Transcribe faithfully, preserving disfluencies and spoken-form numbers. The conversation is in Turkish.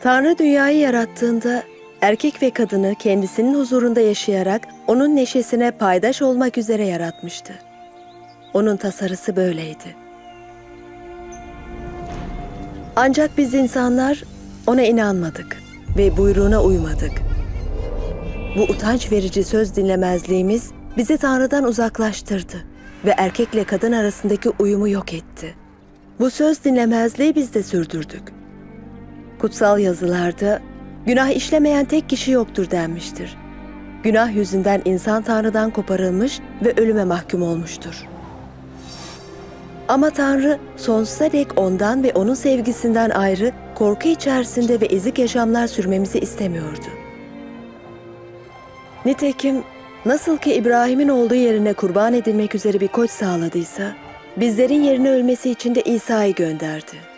Tanrı dünyayı yarattığında erkek ve kadını kendisinin huzurunda yaşayarak onun neşesine paydaş olmak üzere yaratmıştı. Onun tasarısı böyleydi. Ancak biz insanlar ona inanmadık ve buyruğuna uymadık. Bu utanç verici söz dinlemezliğimiz bizi Tanrı'dan uzaklaştırdı ve erkekle kadın arasındaki uyumu yok etti. Bu söz dinlemezliği biz de sürdürdük. Kutsal yazılarda günah işlemeyen tek kişi yoktur denmiştir. Günah yüzünden insan Tanrı'dan koparılmış ve ölüme mahkum olmuştur. Ama Tanrı sonsuza dek ondan ve onun sevgisinden ayrı, korku içerisinde ve ezik yaşamlar sürmemizi istemiyordu. Nitekim nasıl ki İbrahim'in olduğu yerine kurban edilmek üzere bir koç sağladıysa, bizlerin yerine ölmesi için de İsa'yı gönderdi.